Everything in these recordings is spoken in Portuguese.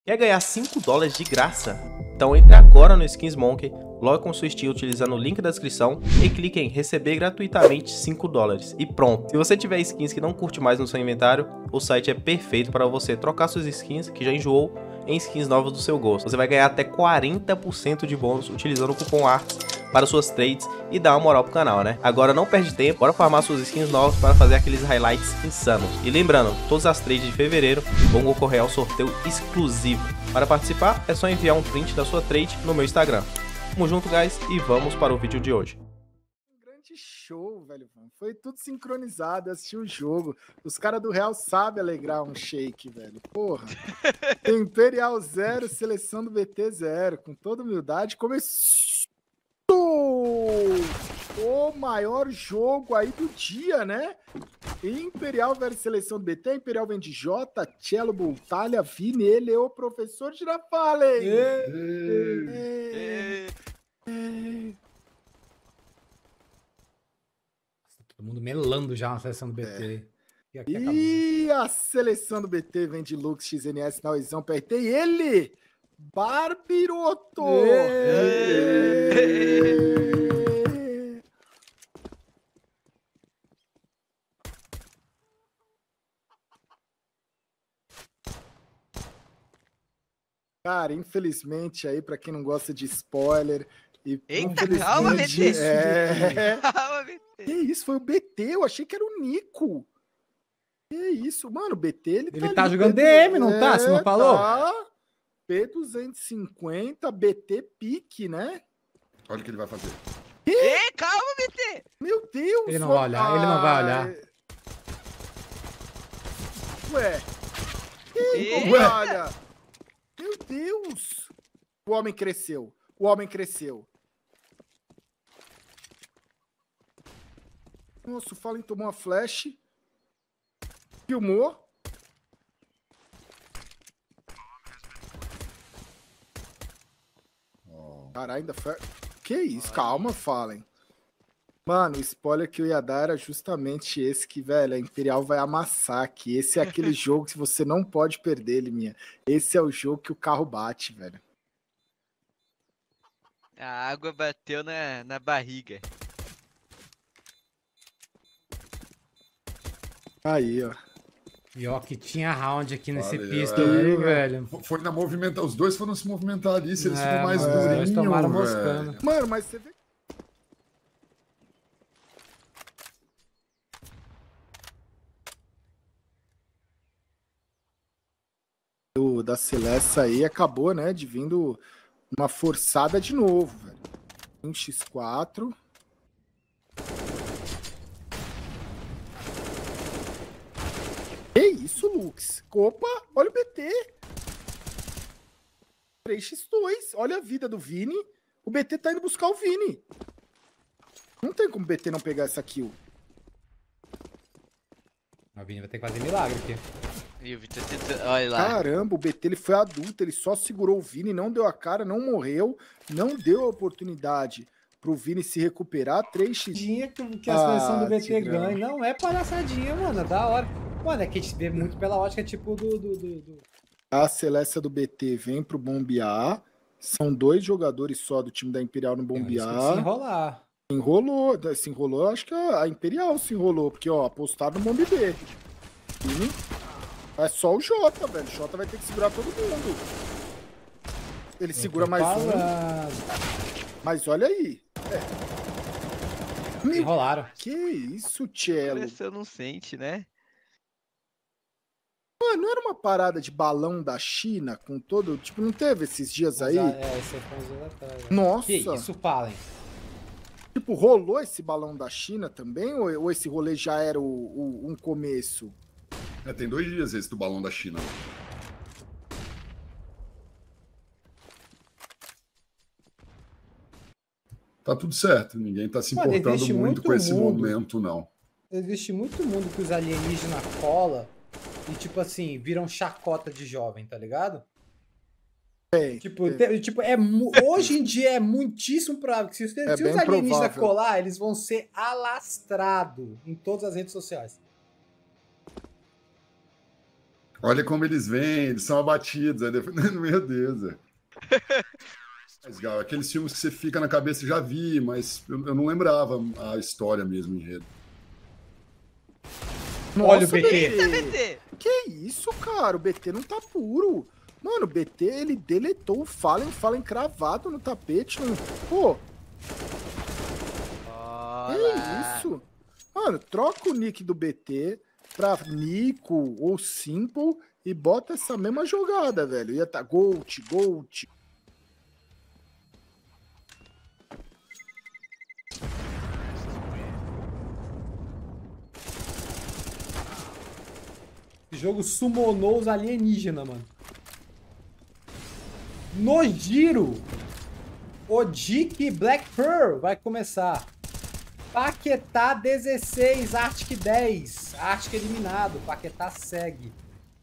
Quer ganhar 5 dólares de graça? Então entre agora no Skins Monkey, logue com sua skin utilizando o link da descrição e clique em receber gratuitamente 5 dólares. E pronto! Se você tiver skins que não curte mais no seu inventário, o site é perfeito para você trocar suas skins que já enjoou em skins novas do seu gosto. Você vai ganhar até 40% de bônus utilizando o cupom ARTS para suas trades e dar uma moral pro canal, né? Agora não perde tempo, bora farmar suas skins novas para fazer aqueles highlights insanos. E lembrando, todas as trades de fevereiro vão concorrer ao sorteio exclusivo. Para participar, é só enviar um print da sua trade no meu Instagram. Tamo junto, guys, e vamos para o vídeo de hoje. Grande show, velho. Foi tudo sincronizado, eu assisti o jogo. Os caras do Real sabem alegrar um shake, velho. Porra. Imperial 0, seleção do BT 0. Com toda humildade, começou o maior jogo aí do dia, né? Imperial versus seleção do BT. Imperial vem de J, Cello, Bultalha, Vini, ele é o professor Girafales. Todo mundo melando já na seleção do BT. E a seleção do BT vem de Lux, XNS, Nauzão, PRT e ele, Barbiroto! Cara, infelizmente aí, pra quem não gosta de spoiler... Eita, calma, BT! Calma, BT! Que isso, foi o BT, eu achei que era o Nico. Que isso, mano, o BT, ele tá jogando DM, não tá? Você não falou? Tá. P250, BT pique, né? Olha o que ele vai fazer. Ei, calma, BT! Meu Deus! Ele não vai olhar, ele não vai olhar. Ué? Olha! Meu Deus! O homem cresceu. O homem cresceu. Nossa, o Fallen tomou uma flash. Filmou. Caralho, ainda foi... Que isso? Calma, Fallen. Mano, o spoiler que eu ia dar era justamente esse que, velho, a Imperial vai amassar aqui. Esse é aquele jogo que você não pode perder, Liminha. Esse é o jogo que o carro bate, velho. A água bateu na barriga. Aí, ó. E ó, que tinha round aqui nesse pista, velho. Foi na movimentação. Os dois foram se movimentar ali, se eles ficam mais mano, durinhos, eles tomaram moscando. Mano, mas você vê... Da Celeste aí acabou, né, de vindo uma forçada de novo, velho. 1x4. Que isso, Lux? Opa, olha o BT. 3x2. Olha a vida do Vini. O BT tá indo buscar o Vini. Não tem como o BT não pegar essa kill. O Vini vai ter que fazer milagre aqui. E o Vitor tentando... Olha lá. Caramba, o BT ele foi adulto, ele só segurou o Vini, não deu a cara, não morreu, não deu a oportunidade pro Vini se recuperar. 3x. Que a seleção do BT ganha. Não é palhaçadinha, mano. É da hora. Mano, é que a gente vê muito pela ótica, tipo, A Celeste do BT vem pro bombear. São 2 jogadores só do time da Imperial no bombear. Se enrolar. Se enrolou, acho que a Imperial se enrolou, porque, ó, apostaram no bombe B. Vini. É só o Jota, velho. O Jota vai ter que segurar todo mundo. Ele segura mais um. Mas olha aí. Enrolaram. Que isso, Cello? Você não sente, né? Mano, não era uma parada de balão da China com todo... Tipo, não teve esses dias aí? Esse foi uns dias atrás. Nossa. Que isso, Fallen? Tipo, rolou esse balão da China também? Ou esse rolê já era um começo? Tem 2 dias esse do balão da China. Tá tudo certo, ninguém tá se importando muito com esse momento, não. Existe muito mundo que os alienígenas cola e, tipo assim, viram chacota de jovem, tá ligado? Hoje em dia é muitíssimo provável que se os alienígenas colar, eles vão ser alastrados em todas as redes sociais. Olha como eles vêm, eles são abatidos. Aí depois... Meu Deus, velho. Legal, aqueles filmes que você fica na cabeça, já vi, mas eu não lembrava a história mesmo, enredo. Olha o BT. Eita, BT! Que isso, cara? O BT não tá puro. Mano, o BT, ele deletou o Fallen cravado no tapete. Pô, que isso? Mano, troca o nick do BT pra Nico ou Simple e bota essa mesma jogada, velho. Ia tá Gold. Esse jogo summonou os alienígenas, mano. Nojiro, Odic Black Pearl vai começar. Paquetá 16, Arctic 10. Arctic eliminado, Paquetá segue.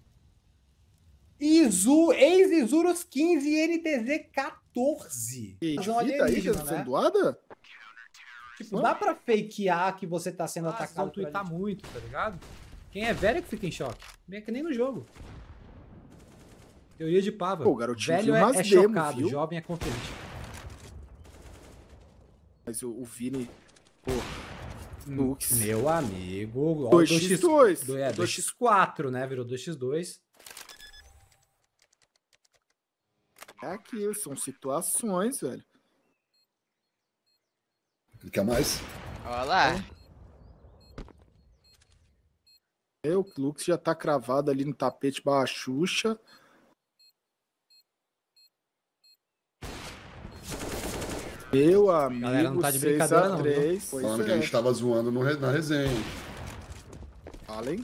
Ex-Isurus 15 e NTZ 14. E de vida aí, né? Doada? Tipo, dá pra fakear que você tá sendo atacado e tá muito, tá ligado? Quem é velho é que fica em choque. É que nem no jogo. Teoria de Pava. Pô, garotinho, velho é chocado, viu? Jovem é confiante. Mas o Vini, pô, Nux. Meu amigo. 2x2. 2x4, né? Virou 2x2. É aquilo, são situações, velho. Ele quer mais? Olha lá. O Lux já tá cravado ali no tapete barra Xuxa. Meu amigo, galera não tá de brincadeira, não. Falando que a gente tava zoando na resenha. Allen.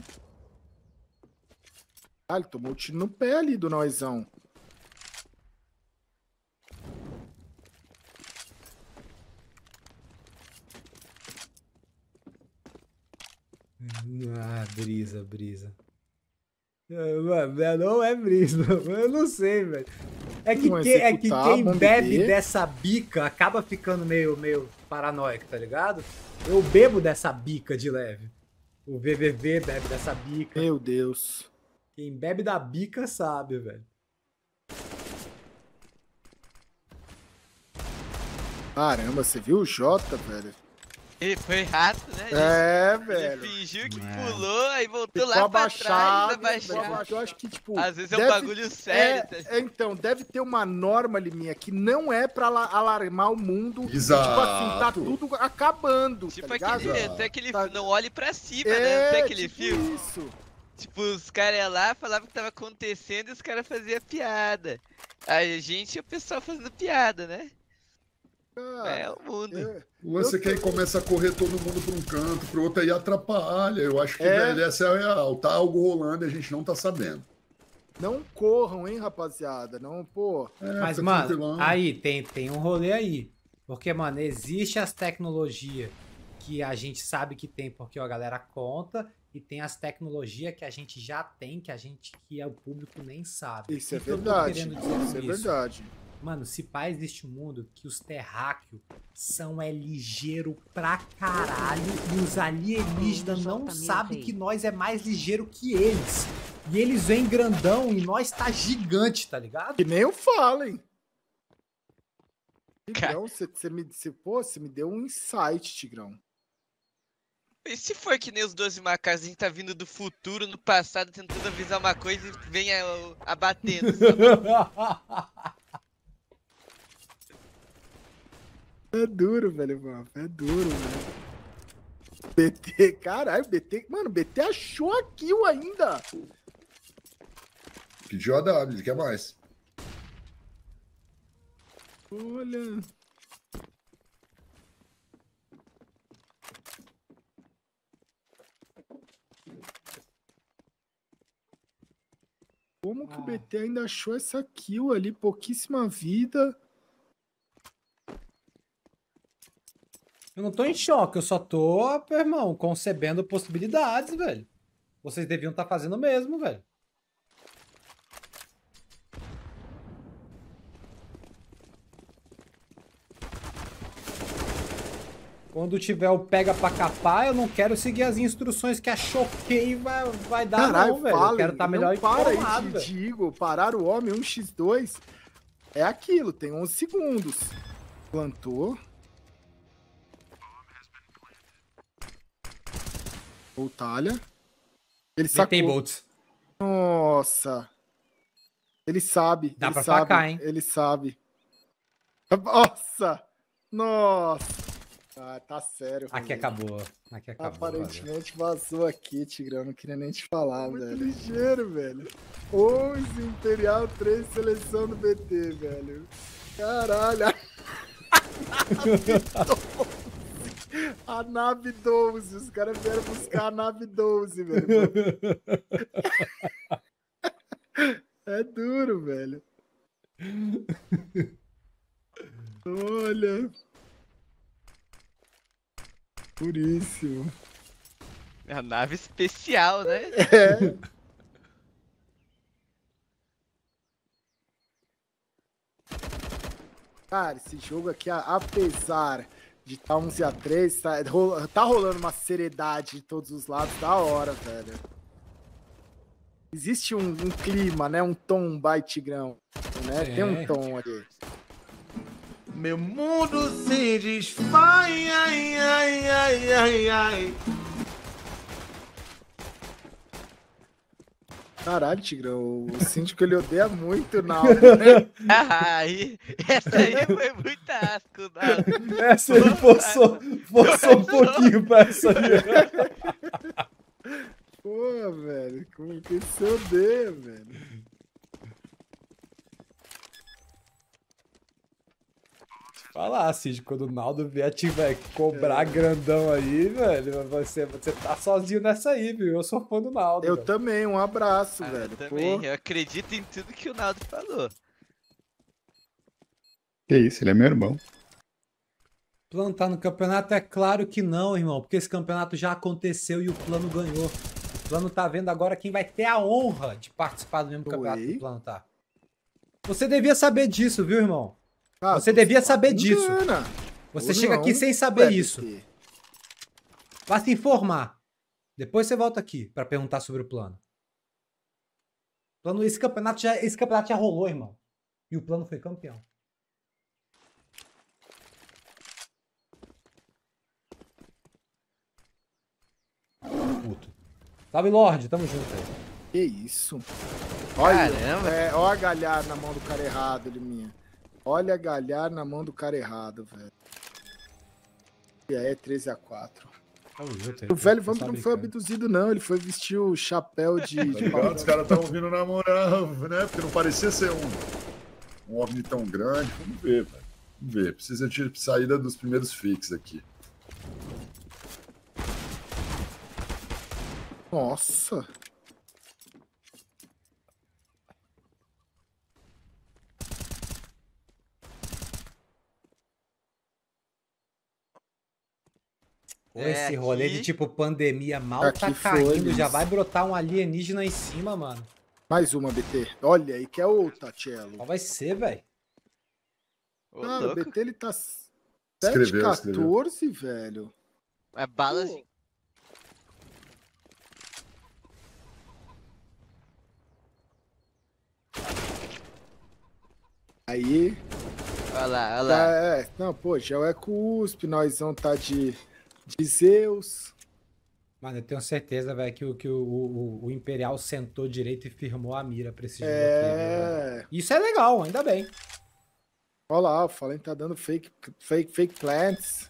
Ah, ele tomou o tiro no pé ali do Noizão. Ah, brisa. Não é brisa, eu não sei, velho. É que quem bebe dessa bica acaba ficando meio paranoico, tá ligado? Eu bebo dessa bica de leve. O VVV bebe dessa bica. Meu Deus. Quem bebe da bica sabe, velho. Caramba, você viu o Jota, velho? Ele foi rato, né? Velho. Ele fingiu que pulou, aí voltou ficou lá pra trás, abaixado. Eu acho que, tipo... Às vezes é um bagulho sério. Então, deve ter uma norma, Liminha, que não é pra alarmar o mundo. Exato. Tipo assim, tá tudo acabando, Tipo tá ligado? até aquele Tá... não olhe pra cima, né? Até aquele tipo filme. Isso. Tipo, os caras iam lá, falavam o que tava acontecendo e os caras faziam piada. Aí a gente e o pessoal fazendo piada, né? É o mundo. Você quer começa a correr todo mundo para um canto, para o outro, aí atrapalha. Eu acho que velho, essa é a real. Tá algo rolando e a gente não tá sabendo. Não corram, hein, rapaziada. Não, pô. Mas, mano, aí tem um rolê aí. Porque, mano, existe as tecnologias que a gente sabe que tem porque a galera conta. E tem as tecnologias que a gente já tem, que o público nem sabe. Isso é verdade. Isso é verdade. Mano, se pá, existe um mundo que os terráqueos são ligeiro pra caralho e os alienígenas não sabem que nós é mais ligeiro que eles. E eles vêm grandão e nós tá gigante, tá ligado? Que nem eu falo, hein? Tigrão, você me deu um insight, Tigrão. E se for que nem os 12 macacos, a gente tá vindo do futuro, no passado, tentando avisar uma coisa e vem abatendo. É duro, velho, mano. É duro, velho. BT, caralho, BT. Mano, BT achou a kill ainda. Pediu a W, ele quer mais. Olha. Como que o BT ainda achou essa kill ali? Pouquíssima vida. Eu não tô em choque, eu só tô, irmão, concebendo possibilidades, velho. Vocês deviam estar fazendo o mesmo, velho. Quando tiver o pega pra capar, eu não quero seguir as instruções que a Choquei vai dar, Caralho, não, velho. Eu quero estar melhor para informado, aí, velho. digo, parar o homem 1x2 é aquilo, tem 11 segundos. Plantou. Voltalha. Ele Tem sacou. bolts. Nossa. Ele sabe. Dá ele pra sabe, facar, hein? Ele sabe. Nossa. Nossa. Ah, tá sério. Aqui velho. acabou. Aqui acabou. Aparentemente vazou aqui, Tigrão. Não queria nem te falar, muito velho. Muito ligeiro, velho. 11 Imperial, 3 seleção do BT, velho. Caralho. A nave 12. Os caras vieram buscar a nave 12, velho. É duro, velho. Olha. Puríssimo. É a nave especial, né? É. Cara, esse jogo aqui, apesar de estar 11-3, tá rolando uma seriedade de todos os lados da hora, velho. Existe um clima, né? Um tom by Tigrão, né? Tem um tom ali. Meu mundo se desfaz, ai, ai, ai, ai, ai. Caralho, Tigrão, o síndico ele odeia muito o Naldo, né? Essa aí foi muito asco, Naldo. Essa aí forçou um pouquinho pra essa aí. Pô, velho, como que você odeia, velho? Fala, Cid, quando o Naldo vier tiver que cobrar grandão aí, velho, você tá sozinho nessa aí, viu? Eu sou fã do Naldo. Eu velho. também, um abraço, velho. Eu também, Pô. eu acredito em tudo que o Naldo falou. Que isso, ele é meu irmão. Plano tá no campeonato? É claro que não, irmão, porque esse campeonato já aconteceu e o Plano ganhou. O Plano tá vendo agora quem vai ter a honra de participar do mesmo campeonato que o Plano tá. Você devia saber disso, viu, irmão? Ah, Você devia saber disso. engana. Você Ou chega não, aqui sem saber deve isso. ter. Vai se informar. Depois você volta aqui pra perguntar sobre o Plano. Esse campeonato já rolou, irmão. E o Plano foi campeão. Puto. Salve, Lorde. Tamo junto aí. Que isso? Olha, Caramba. olha a galhar na mão do cara errado, Liminha. Olha a galhar na mão do cara errado, velho. E aí é 13-4. O velho Vamp não foi abduzido, não. Ele foi vestir o chapéu de Os caras estão vindo na moral, né? Porque não parecia ser um OVNI tão grande. Vamos ver, velho. Vamos ver. Precisa de saída dos primeiros fixes aqui. Nossa. Esse rolê de tipo pandemia mal Aqui tá foi, caindo, já Liz. vai brotar um alienígena em cima, mano. Mais uma, BT. Olha aí, que é outra, Tchelo. Qual vai ser, velho? Ô, Cara, o louco. BT ele tá Escreveu, 7-14, velho. É balas de... Aí. Olha lá, olha lá. Não, pô, já é cuspe, nós vamos tá de Zeus. Mano, eu tenho certeza, velho, que o Imperial sentou direito e firmou a mira pra esse jogo aqui. Velho. Isso é legal, ainda bem. Olha lá, o Fallen tá dando fake plants.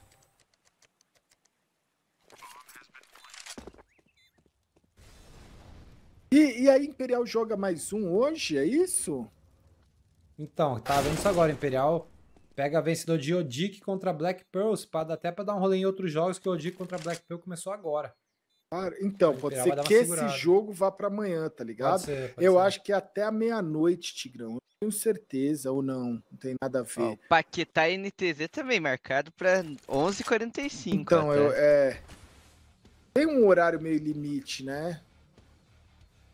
E a Imperial joga mais um hoje, é isso? Então, tá vendo isso agora, Imperial pega vencedor de Odic contra Black Pearl, até pra dar um rolê em outros jogos que o Odic contra Black Pearl começou agora. Então, pode ser que esse jogo vá pra amanhã, tá ligado? Pode ser. Eu acho que é até a meia-noite, Tigrão. Não tenho certeza ou não tem nada a ver. Ó, o Paquetá NTZ também marcado pra 11h45. Então, até. tem um horário meio limite, né?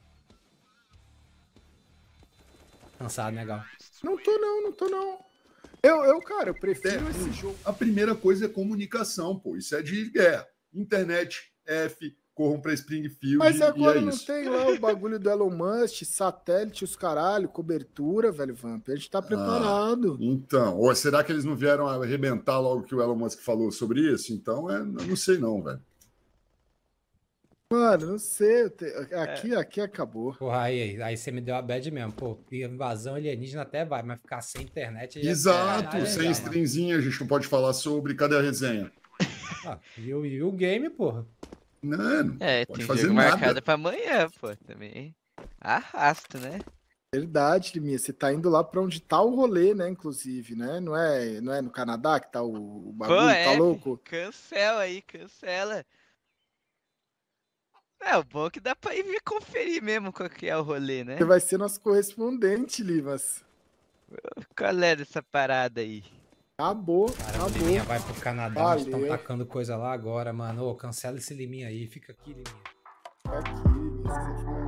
Cansado, legal. Não tô não. Cara, eu prefiro esse jogo. A primeira coisa é comunicação, pô. Isso é de guerra. Internet, F, corram pra Springfield. Mas agora e é não isso. tem lá o bagulho do Elon Musk, satélite, os caralho, cobertura, velho, Vamp. A gente tá preparado. Então, ou será que eles não vieram arrebentar logo que o Elon Musk falou sobre isso? Então, eu não sei não, velho. Mano, não sei. Aqui acabou. Porra, aí você me deu a bad mesmo. Pô, invasão alienígena até vai, mas ficar sem internet... Exato, é sem legal, streamzinha, a gente não pode falar sobre. Cadê a resenha? E o game, porra? Não É, pode tem fazer jogo nada. marcado pra amanhã, pô. Também arrasta, né? Verdade, Liminha. Você tá indo lá pra onde tá o rolê, né? Inclusive, né? Não é no Canadá que tá o bagulho? Tá louco? Cancela aí, cancela. É, o bom é que dá pra ir conferir mesmo qual que é o rolê, né? Você vai ser nosso correspondente, Limas. Qual é dessa parada aí? Acabou, Cara, o acabou. Liminha vai pro Canadá, mas estão Valeu. tacando coisa lá agora, mano. Ô, cancela esse Liminha aí, fica aqui, Liminha. Aqui, Liminha. Você fica